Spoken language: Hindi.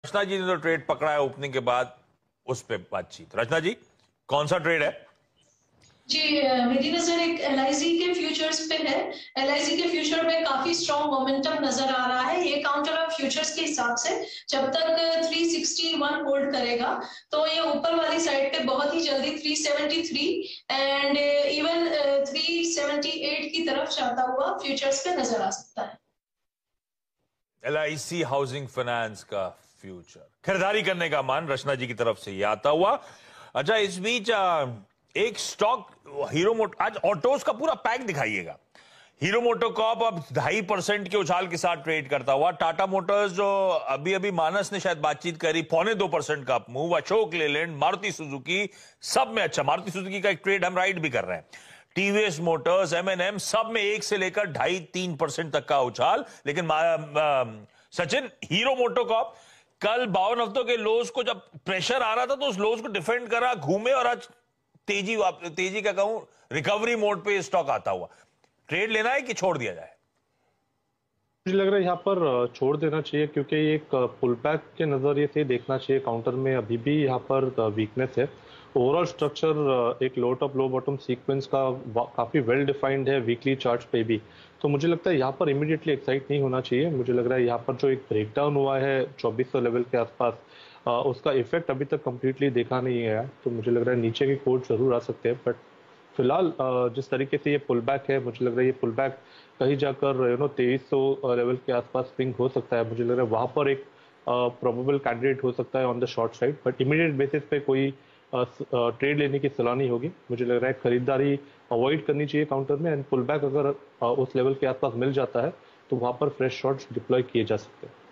रचना जी ने तो ट्रेड पकड़ा है ओपनिंग के बाद, उस पे बातचीत। रचना जी, कौन सा ट्रेड है? जी, मेरी नजर एक एलआईसी के फ्यूचर्स पे है। एलआईसी के फ्यूचर में काफी स्ट्रॉन्ग मोमेंटम नजर आ रहा है। ये काउंटर ऑफ फ्यूचर्स के हिसाब से जब तक 361 होल्ड करेगा तो ये ऊपर वाली साइड पे बहुत ही जल्दी 373 एंड इवन 378 की तरफ जाता हुआ फ्यूचर्स पे नजर आ सकता है। एलआईसी हाउसिंग फाइनेंस का फ्यूचर खरीदारी करने का मान रचना जी की तरफ से ये आता हुआ। अच्छा, इस बीच एक स्टॉक हीरो मोटो, आज ऑटोज का पूरा पैक दिखाइएगा। हीरो मोटोकॉर्प अब 2.5% के उछाल के साथ ट्रेड करता हुआ। टाटा मोटर्स, जो अभी अभी मानस ने शायद बातचीत करी, 0.25% का move. Ashok Leyland, Maruti Suzuki, सब में अच्छा। मारुति सुजुकी का एक ट्रेड हम राइट भी कर रहे हैं। टीवीएस मोटर्स, एमएनएम, सब में 1 से लेकर 2.5-3% तक का उछाल। लेकिन सचिन, हीरो मोटोकॉर्प कल 52 हफ्तों के लोज को जब प्रेशर आ रहा था तो उस लोज को डिफेंड करा, घूमे, और आज तेजी का कहूं रिकवरी मोड पे स्टॉक आता हुआ। ट्रेड लेना है कि छोड़ दिया जाए? मुझे लग रहा है यहाँ पर छोड़ देना चाहिए, क्योंकि ये एक पुल बैक के नज़रिए से देखना चाहिए। काउंटर में अभी भी यहाँ पर वीकनेस है। ओवरऑल स्ट्रक्चर एक low top low bottom sequence का काफ़ी वेल डिफाइंड है वीकली चार्ट्स पे भी। तो मुझे लगता है यहाँ पर इमीडिएटली एक्साइट नहीं होना चाहिए। मुझे लग रहा है यहाँ पर जो एक ब्रेकडाउन हुआ है 2400 लेवल के आसपास, उसका इफेक्ट अभी तक कम्प्लीटली देखा नहीं है। तो मुझे लग रहा है नीचे के कोड जरूर आ सकते हैं, बट फिलहाल जिस तरीके से ये पुल बैक है, मुझे लग रहा है ये पुल बैक कहीं जाकर 2300 लेवल के आसपास स्विंग हो सकता है। मुझे लग रहा है वहां पर एक प्रोबेबल कैंडिडेट हो सकता है on the short side, but immediate basis पे कोई ट्रेड लेने की सलाह नहीं होगी। मुझे लग रहा है खरीदारी अवॉइड करनी चाहिए काउंटर में, एंड पुल बैक अगर उस लेवल के आसपास मिल जाता है तो वहां पर फ्रेश शॉट्स डिप्लॉय किए जा सकते हैं।